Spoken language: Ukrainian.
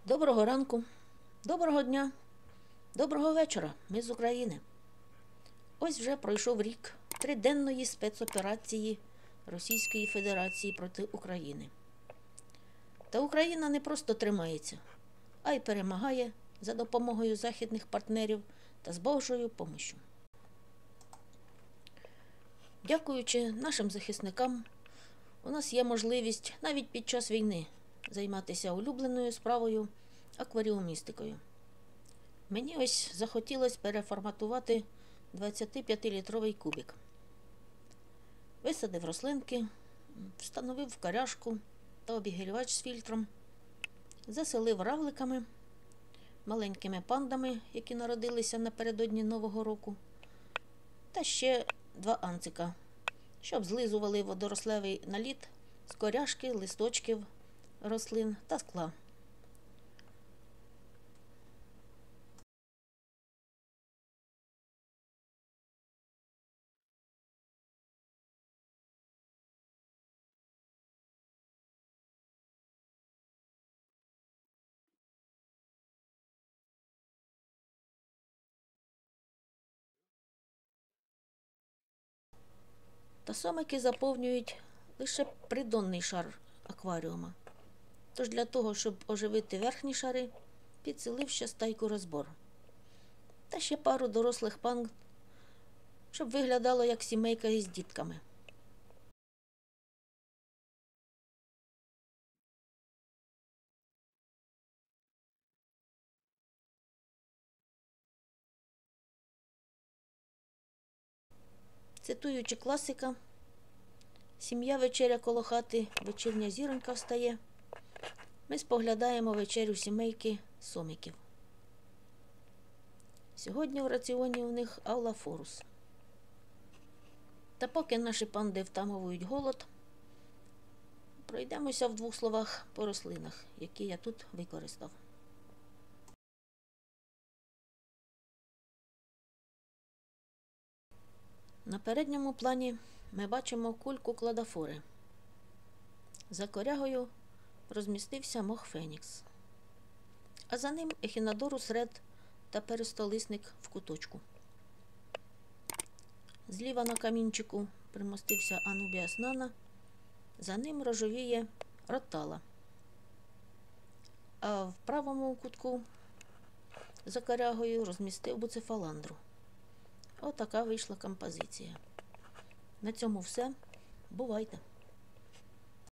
Доброго ранку, доброго дня, доброго вечора. Ми з України. Ось вже пройшов рік триденної спецоперації Російської Федерації проти України. Та Україна не просто тримається, а й перемагає за допомогою західних партнерів та з Божою помощю. Дякуючи нашим захисникам, у нас є можливість навіть під час війни займатися улюбленою справою акваріумістикою. Мені ось захотілося переформатувати 25-літровий кубик. Висадив рослинки, встановив каряшку та обігрівач з фільтром, заселив равликами, маленькими пандами, які народилися напередодні Нового року, та ще 2 анцика, щоб злизували водорослевий наліт з коряшки, листочків рослин та скла. Та сомики заповнюють лише придонний шар акваріума. Тож для того, щоб оживити верхні шари, підселив ще стайку розбор. Та ще пару дорослих панд, щоб виглядало як сімейка із дітками. Цитуючи класика, сім'я вечеря коло хати, вечірня зіронька встає. Ми споглядаємо вечерю сімейки сомиків. Сьогодні в раціоні у них аула-форус. Та поки наші панди втамовують голод, пройдемося в 2 словах по рослинах, які я тут використав. На передньому плані ми бачимо кульку кладофори. За корягою розмістився мох фенікс, а за ним ехінодорус ред та перистолисник в куточку. Зліва на камінчику примостився анубіас нана, за ним рожевіє ротала. А в правому кутку за корягою розмістив буцефаландру. Отака вийшла композиція. На цьому все. Бувайте!